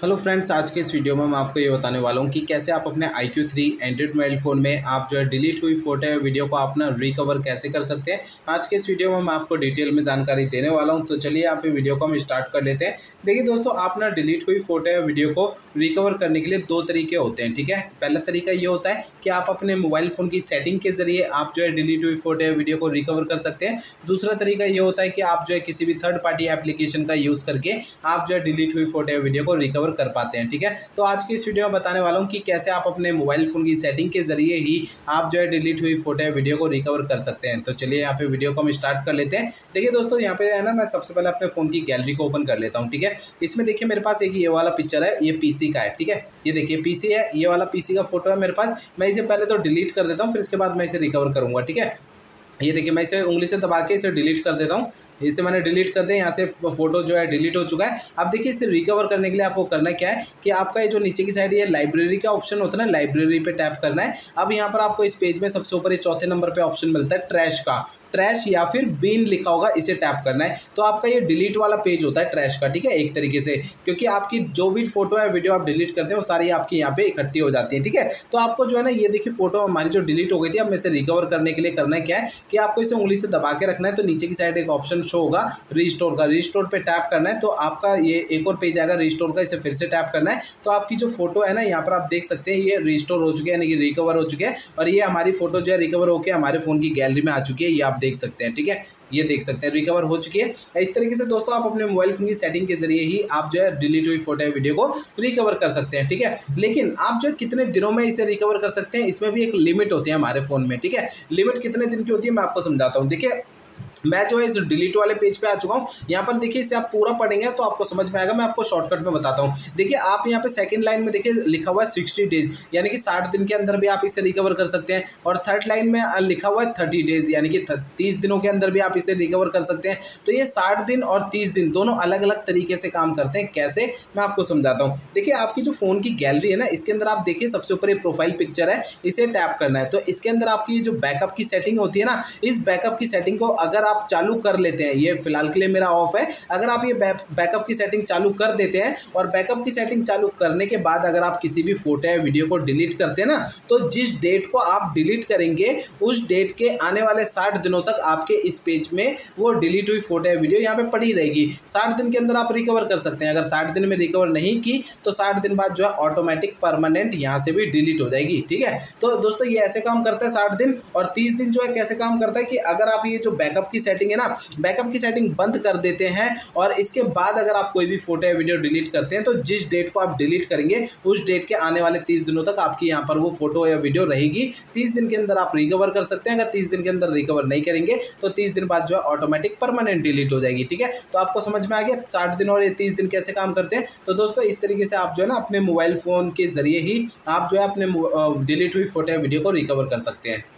Hello friends, आज के इस वीडियो में मैं आपको ये बताने वाला हूँ कि कैसे आप अपने iQOO 3 एंड्रॉइड मोबाइल फ़ोन में आप जो है डिलीट हुई फ़ोटो या वीडियो को अपना रिकवर कैसे कर सकते हैं। आज के इस वीडियो में मैं आपको डिटेल में जानकारी देने वाला हूँ। तो चलिए यहाँ पे वीडियो को हम स्टार्ट कर लेते हैं। देखिए दोस्तों, आप ना डिलीट हुई फ़ोटो या वीडियो को रिकवर करने के लिए दो तरीके होते हैं, ठीक है। पहला तरीका ये होता है कि आप अपने मोबाइल फ़ोन की सेटिंग के ज़रिए आप जो है डिलीट हुई फ़ोटो या वीडियो को रिकवर कर सकते हैं। दूसरा तरीका ये होता है कि आप जो है किसी भी थर्ड पार्टी एप्लीकेशन का यूज़ करके आप जो है डिलीट हुई फ़ोटो या वीडियो को रिकवर कर पाते हैं, ठीक है। तो आज की इस वीडियो में बताने वाला हूं कि कैसे आप अपने मोबाइल फ़ोन की सेटिंग के ज़रिए ही आप जो है डिलीट हुई फ़ोटो या वीडियो को रिकवर कर सकते हैं। तो चलिए यहाँ पे वीडियो को हम स्टार्ट कर लेते हैं। देखिए दोस्तों, यहाँ पे है ना, मैं सबसे पहले अपने फ़ोन की गैलरी को ओपन कर लेता हूँ, ठीक है। इसमें देखिए मेरे पास एक ये वाला पिक्चर है, ये पीसी का है, ठीक है। ये देखिए पीसी है, ये वाला पीसी का फोटो है मेरे पास। मैं इसे पहले तो डिलीट कर देता हूँ, फिर इसके बाद मैं इसे रिकवर करूँगा, ठीक है। ये देखिए मैं इसे उंगली से दबा के इसे डिलीट कर देता हूँ। इसे मैंने डिलीट कर दिया, यहाँ से फोटो जो है डिलीट हो चुका है। अब देखिए इसे रिकवर करने के लिए आपको करना क्या है कि आपका ये जो नीचे की साइड ये लाइब्रेरी का ऑप्शन होता है ना, लाइब्रेरी पे टैप करना है। अब यहाँ पर आपको इस पेज में सबसे ऊपर ये चौथे नंबर पे ऑप्शन मिलता है ट्रैश का, ट्रैश या फिर बीन लिखा होगा, इसे टैप करना है। तो आपका ये डिलीट वाला पेज होता है ट्रैश का, ठीक है, एक तरीके से, क्योंकि आपकी जो भी फोटो या वीडियो आप डिलीट करते हैं वो सारी आपकी यहाँ पे इकट्ठी हो जाती है, ठीक है। तो आपको जो है ना, ये देखिए फोटो हमारी जो डिलीट हो गई थी, अब मैं इसे रिकवर करने के लिए करना है क्या है कि आपको इसे उंगली से दबा के रखना है। तो नीचे की साइड एक ऑप्शन शो होगा रिस्टोर का, रिस्टोर पे टैप करना है। तो आपका ये एक और पेज आएगा रिस्टोर का, इसे फिर से टैप करना है। तो आपकी जो फोटो है ना, यहाँ पर आप देख सकते हैं ये रिस्टोर हो चुकी है, यानी कि रिकवर हो चुके हैं, और ये हमारी फोटो जो है रिकवर होकर हमारे फ़ोन की गैलरी में आ चुकी है। ये आप देख सकते हैं, ठीक है, ये देख सकते हैं रिकवर हो चुकी है। इस तरीके से दोस्तों आप अपने मोबाइल फोन की सेटिंग के जरिए ही आप जो है डिलीट हुई फोटो या वीडियो को रिकवर कर सकते हैं, ठीक है। लेकिन आप जो है कितने दिनों में इसे रिकवर कर सकते हैं, इसमें भी एक लिमिट होती है हमारे फ़ोन में, ठीक है। लिमिट कितने दिन की होती है मैं आपको समझाता हूँ। देखिए मैं जो है इस डिलीट वाले पेज पे आ चुका हूँ। यहाँ पर देखिए इसे आप पूरा पढ़ेंगे तो आपको समझ में आएगा। मैं आपको शॉर्टकट में बताता हूँ। देखिए आप यहाँ पे सेकंड लाइन में देखिए लिखा हुआ है 60 डेज, यानी कि 60 दिन के अंदर भी आप इसे रिकवर कर सकते हैं। और थर्ड लाइन में लिखा हुआ है 30 डेज, यानी कि 30 दिनों के अंदर भी आप इसे रिकवर कर सकते हैं। तो ये 60 दिन और 30 दिन दोनों अलग अलग तरीके से काम करते हैं। कैसे, मैं आपको समझाता हूँ। देखिए आपकी जो फ़ोन की गैलरी है ना, इसके अंदर आप देखिए सबसे ऊपर एक प्रोफाइल पिक्चर है, इसे टैप करना है। तो इसके अंदर आपकी जो बैकअप की सेटिंग होती है ना, इस बैकअप की सेटिंग को अगर आप चालू कर लेते हैं, ये फिलहाल के लिए मेरा ऑफ है, अगर आप ये बैकअप की सेटिंग चालू कर देते हैं और बैकअप की सेटिंग चालू करने के बाद अगर आप किसी भी फोटो या वीडियो को डिलीट करते हैं ना, तो जिस डेट को आप डिलीट करेंगे उस डेट के आने वाले 60 दिनों तक आपके इस पेज में वो डिलीट हुई फोटो या वीडियो यहाँ पे पड़ी रहेगी। 60 दिन के अंदर आप रिकवर कर सकते हैं। अगर 60 दिन में रिकवर नहीं की तो 60 दिन बाद जो है ऑटोमेटिक परमानेंट यहाँ से भी डिलीट हो जाएगी, ठीक है। तो दोस्तों ये ऐसे काम करता है 60 दिन। और 30 दिन जो है कैसे काम करता है कि अगर आप ये जो बैकअप की सेटिंग है ना, बैकअप की सेटिंग बंद कर देते हैं और इसके बाद अगर आप कोई भी फोटो या वीडियो डिलीट करते हैं तो जिस डेट को आप डिलीट करेंगे उस डेट के आने वाले 30 दिनों तक आपकी यहाँ पर वो फोटो या वीडियो रहेगी। 30 दिन के अंदर आप रिकवर कर सकते हैं। अगर 30 दिन के अंदर रिकवर नहीं करेंगे तो 30 दिन बाद जो है ऑटोमेटिक परमानेंट डिलीट हो जाएगी, ठीक है। तो आपको समझ में आ गया 60 दिन और ये 30 दिन कैसे काम करते हैं। तो दोस्तों इस तरीके से आप जो है ना अपने मोबाइल फ़ोन के जरिए ही आप जो है अपने डिलीट हुई फोटो या वीडियो को रिकवर कर सकते हैं।